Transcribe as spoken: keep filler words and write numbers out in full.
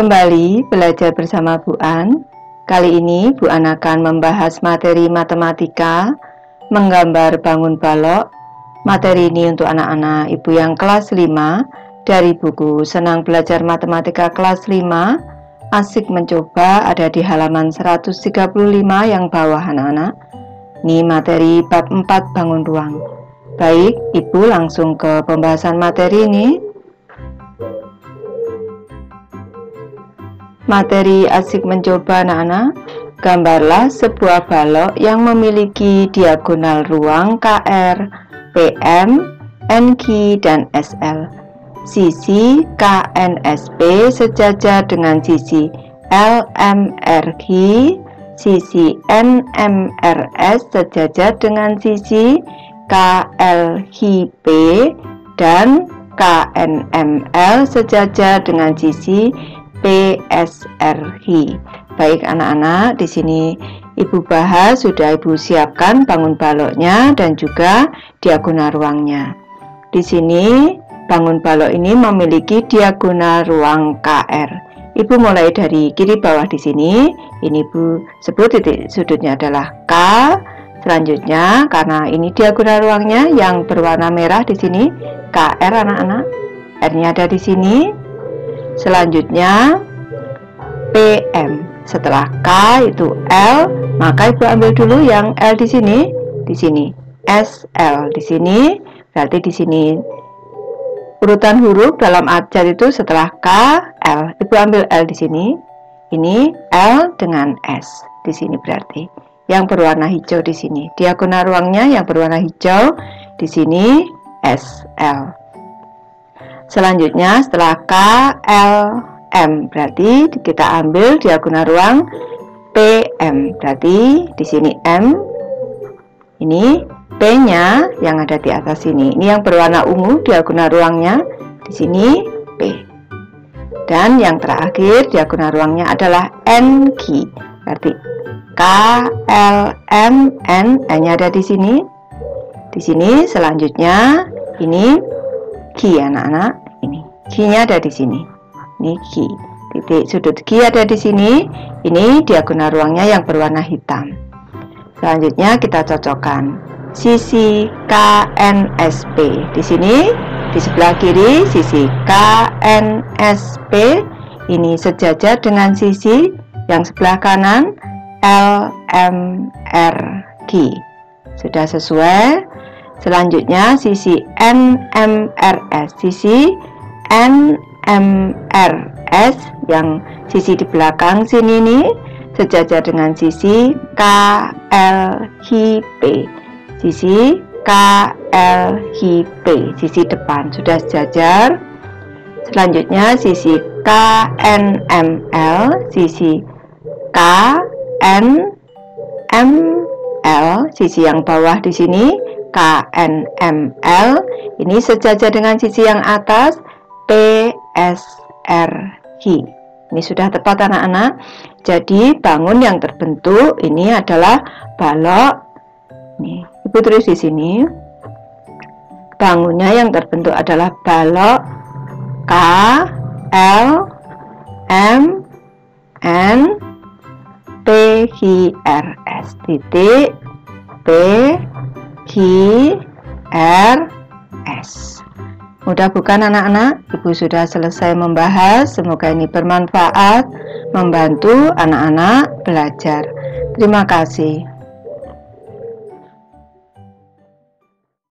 Kembali belajar bersama Bu An. Kali ini Bu An akan membahas materi matematika, menggambar bangun balok. Materi ini untuk anak-anak ibu yang kelas lima dari buku Senang Belajar Matematika kelas lima. Asik mencoba, ada di halaman seratus tiga puluh lima yang bawah anak-anak. Ini materi bab empat bangun ruang. Baik, ibu langsung ke pembahasan materi ini. Materi asik mencoba anak-anak. Gambarlah sebuah balok yang memiliki diagonal ruang K R, P M, N Q, dan S L. Sisi K N S P sejajar dengan sisi L M R Q, sisi N M R S sejajar dengan sisi K L Q P, dan K N M L sejajar dengan sisi P S R Q. Baik anak-anak, di sini ibu bahas, sudah ibu siapkan bangun baloknya dan juga diagonal ruangnya. Di sini bangun balok ini memiliki diagonal ruang K R. Ibu mulai dari kiri bawah di sini. Ini ibu sebut titik sudutnya adalah K. Selanjutnya, karena ini diagonal ruangnya yang berwarna merah di sini, K R anak-anak. R-nya ada di sini. Selanjutnya P M. Setelah K itu L, maka ibu ambil dulu yang L di sini, di sini S L di sini. Berarti di sini urutan huruf dalam abjad itu setelah K L. Ibu ambil L di sini. Ini L dengan S di sini, berarti yang berwarna hijau di sini. Diagonal ruangnya yang berwarna hijau di sini S L. Selanjutnya setelah K L M, berarti kita ambil diagonal ruang P M. Berarti di sini M, ini P-nya yang ada di atas sini. Ini yang berwarna ungu diagonal ruangnya di sini P. Dan yang terakhir diagonal ruangnya adalah N Q. Berarti K L M N, N-nya ada di sini. Di sini selanjutnya ini Q anak-anak. Ini Q-nya ada di sini. Ini Q. Titik sudut Q ada di sini. Ini diagonal ruangnya yang berwarna hitam. Selanjutnya kita cocokkan sisi K N S P. Di sini di sebelah kiri sisi K N S P ini sejajar dengan sisi yang sebelah kanan L M R Q. Sudah sesuai. Selanjutnya sisi N M R S, sisi N M R S yang sisi di belakang sini nih sejajar dengan sisi K L Q P, sisi K L Q P, sisi depan sudah sejajar. Selanjutnya sisi K N M L, sisi K N M L, sisi yang bawah di sini K N M L ini sejajar dengan sisi yang atas P S R Q. Ini sudah tepat anak-anak. Jadi bangun yang terbentuk ini adalah balok. Nih, ibu tulis di sini. Bangunnya yang terbentuk adalah balok K L M N P Q R S titik P Q R S. Mudah bukan anak-anak? Ibu sudah selesai membahas. Semoga ini bermanfaat, membantu anak-anak belajar. Terima kasih.